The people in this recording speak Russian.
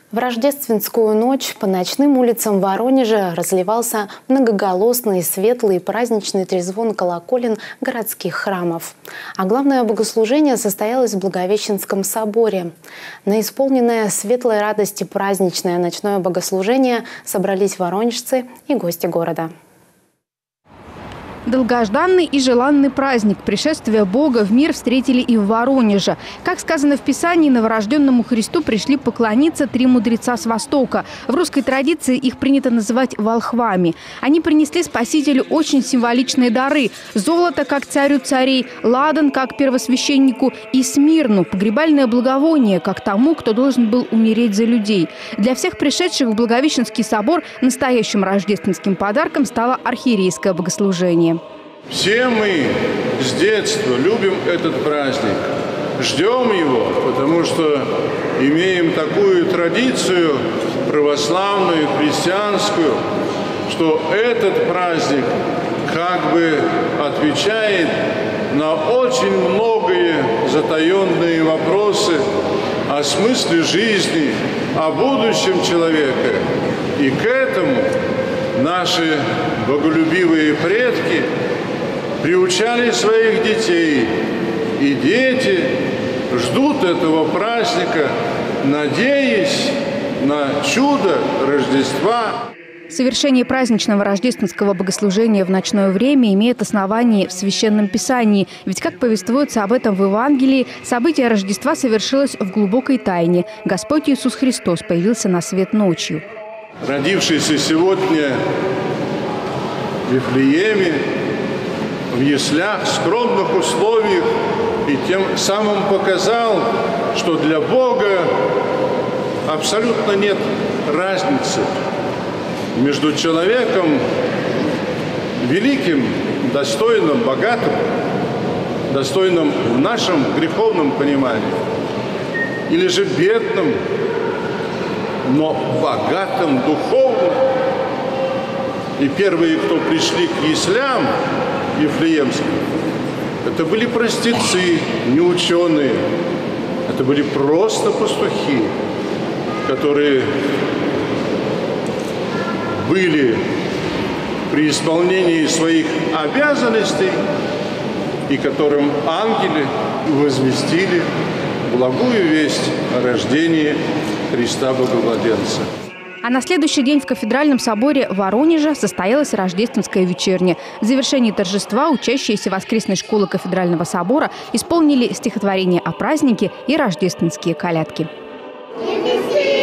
В рождественскую ночь по ночным улицам Воронежа разливался многоголосный, светлый, праздничный трезвон колоколен городских храмов. А главное богослужение состоялось в Благовещенском соборе. На исполненное светлой радости праздничное ночное богослужение собрались воронежцы и гости города. Долгожданный и желанный праздник пришествия Бога в мир встретили и в Воронеже. Как сказано в Писании, новорожденному Христу пришли поклониться три мудреца с Востока. В русской традиции их принято называть волхвами. Они принесли Спасителю очень символичные дары. Золото, как царю царей, ладан, как первосвященнику, и смирну, погребальное благовоние, как тому, кто должен был умереть за людей. Для всех пришедших в Благовещенский собор настоящим рождественским подарком стало архиерейское богослужение. Все мы с детства любим этот праздник, ждем его, потому что имеем такую традицию православную, христианскую, что этот праздник как бы отвечает на очень многие затаенные вопросы о смысле жизни, о будущем человека. И к этому наши боголюбивые предки приучали своих детей, и дети ждут этого праздника, надеясь на чудо Рождества. Совершение праздничного рождественского богослужения в ночное время имеет основание в Священном Писании. Ведь, как повествуется об этом в Евангелии, событие Рождества совершилось в глубокой тайне. Господь Иисус Христос появился на свет ночью. Родившийся сегодня в Вифлееме, в яслях, скромных условиях, и тем самым показал, что для Бога абсолютно нет разницы между человеком великим, достойным, богатым, достойным в нашем греховном понимании, или же бедным, но богатым духовно. И первые, кто пришли к яслям Вифлеемским, это были простецы, не ученые. Это были просто пастухи, которые были при исполнении своих обязанностей и которым ангелы возвестили благую весть о рождении Христа Боговладенца. А на следующий день в кафедральном соборе Воронежа состоялась рождественская вечерня. В завершении торжества учащиеся воскресной школы кафедрального собора исполнили стихотворение о празднике и рождественские колядки.